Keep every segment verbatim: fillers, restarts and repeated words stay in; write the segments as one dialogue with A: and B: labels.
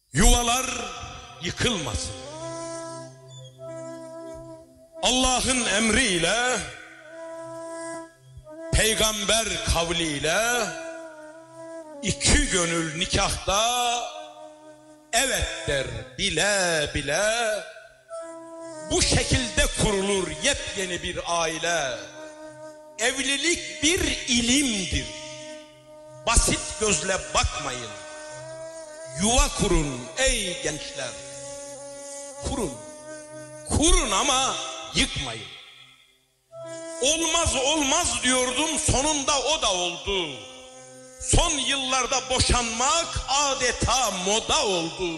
A: Yuvalar yıkılmasın. Allah'ın emriyle, peygamber kavliyle iki gönül nikahta evet der bile bile. Bu şekilde kurulur yepyeni bir aile. Evlilik bir ilimdir. Basit gözle bakmayın. Yuva kurun ey gençler. Kurun. Kurun ama yıkmayın. Olmaz olmaz diyordum, sonunda o da oldu. Son yıllarda boşanmak adeta moda oldu.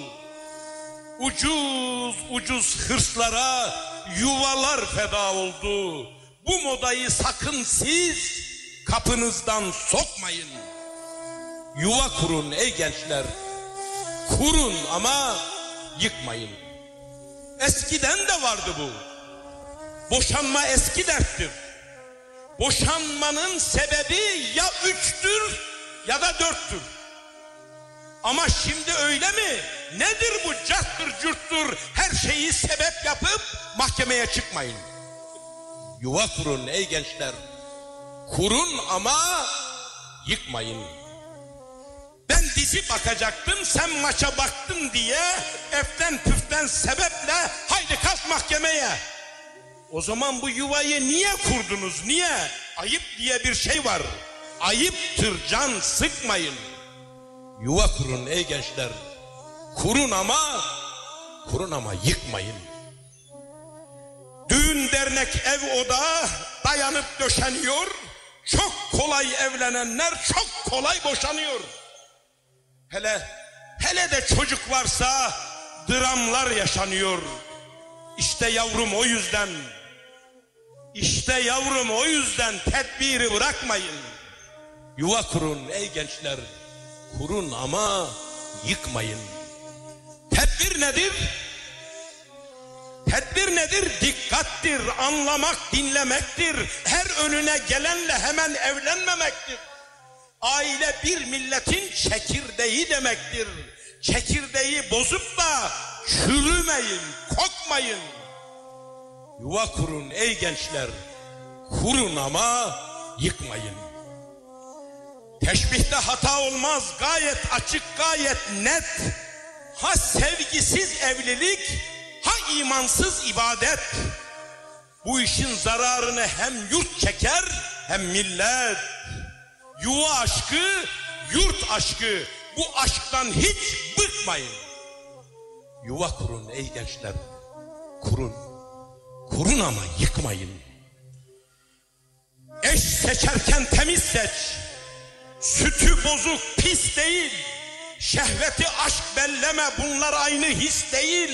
A: Ucuz ucuz hırslara yuvalar feda oldu. Bu modayı sakın siz kapınızdan sokmayın. Yuva kurun ey gençler. Kurun ama yıkmayın. Eskiden de vardı bu. Boşanma eski derttir. Boşanmanın sebebi ya üçtür ya da dörttür. Ama şimdi öyle mi? Nedir bu carttır cürttür? Her şeyi sebep yapıp mahkemeye çıkmayın. Yuva kurun ey gençler. Kurun ama yıkmayın. Ben dizi bakacaktım, sen maça baktın diye eften püften sebeple haydi kalk mahkemeye. O zaman bu yuvayı niye kurdunuz? Niye? Ayıp diye bir şey var. Ayıptır, can sıkmayın. Yuva kurun ey gençler. Kurun ama kurun ama yıkmayın. Düğün dernek ev oda dayanıp döşeniyor. Çok kolay evlenenler çok kolay boşanıyor. Hele hele de çocuk varsa dramlar yaşanıyor. İşte yavrum o yüzden, işte yavrum o yüzden tedbiri bırakmayın. Yuva kurun ey gençler. Kurun ama yıkmayın. Tedbir nedir? Tedbir nedir? Dikkattir, anlamak, dinlemektir. Her önüne gelenle hemen evlenmemektir. Aile bir milletin çekirdeği demektir. Çekirdeği bozup da çürümeyin, kokmayın. Yuva kurun ey gençler. Kurun ama yıkmayın. Teşbihte hata olmaz, gayet açık, gayet net. Ha sevgisiz evlilik, ha imansız ibadet. Bu işin zararını hem yurt çeker hem millet. Yuva aşkı, yurt aşkı, bu aşktan hiç bıkmayın. Yuva kurun ey gençler, kurun. Kurun ama yıkmayın. Eş seçerken temiz seç. Sütü bozuk pis değil. Şehveti aşk belleme, bunlar aynı his değil.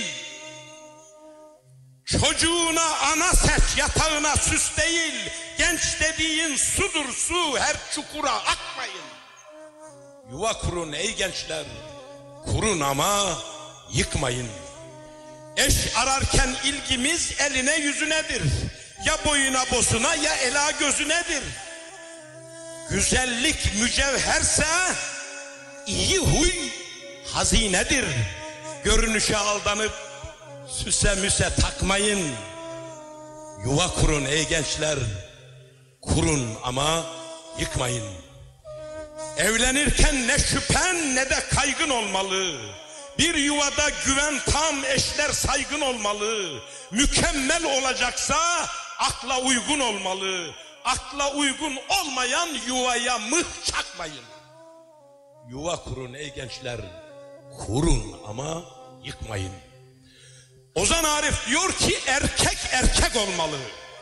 A: Çocuğuna ana seç, yatağına süs değil. Genç dediğin sudur su, her çukura akmayın. Yuva kurun ey gençler. Kurun ama yıkmayın. Eş ararken ilgimiz eline yüzünedir. Ya boyuna bosuna ya ela gözünedir. Güzellik mücevherse iyi huy hazinedir. Görünüşe aldanıp süse müse takmayın. Yuva kurun ey gençler. Kurun ama yıkmayın. Evlenirken ne şüphen ne de kaygın olmalı. Bir yuvada güven tam, eşler saygın olmalı. Mükemmel olacaksa akla uygun olmalı. Akla uygun olmayan yuvaya mıh çakmayın. Yuva kurun ey gençler. Kurun ama yıkmayın. Ozan Arif diyor ki erkek erkek olmalı.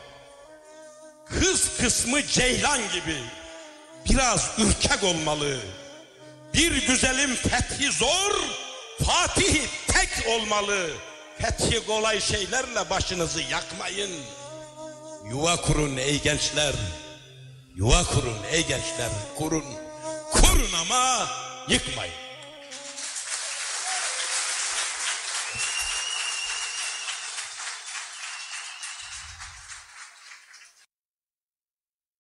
A: Kız kısmı ceylan gibi biraz ürkek olmalı. Bir güzelin fethi zor, Fatih'i tek olmalı. Fethi kolay şeylerle başınızı yakmayın. Yuva kurun ey gençler. Yuva kurun ey gençler. Kurun. Kurun ama yıkmayın.